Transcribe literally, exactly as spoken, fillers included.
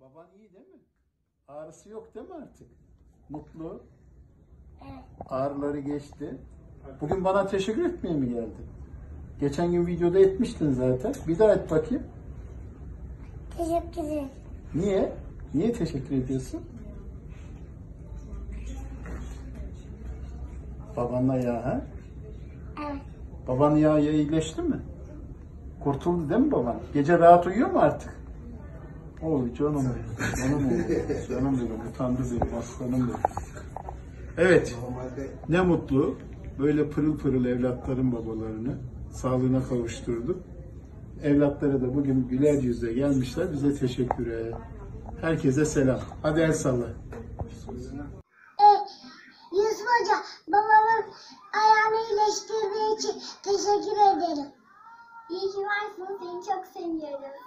Baban iyi değil mi? Ağrısı yok değil mi artık? Mutlu. Evet. Ağrıları geçti. Bugün bana teşekkür etmeye mi geldin? Geçen gün videoda etmiştin zaten. Bir daha et bakayım. Teşekkür ederim. Niye? Niye teşekkür ediyorsun? Babanla ya ha? Evet. Babanın yağı iyileşti mi? Kurtuldu değil mi baban? Gece rahat uyuyor mu artık? Oy canım benim, canım benim, canım benim, utandı benim, aslanım benim. Evet, ne mutlu böyle pırıl pırıl evlatların babalarını sağlığına kavuşturdu. Evlatları da bugün güler yüzle gelmişler, bize teşekkür et. Herkese selam. Hadi el salla. E, Yusuf Hoca, babamın ayağını iyileştirdiği için teşekkür ederim. İyi ki varsın, seni çok seviyoruz.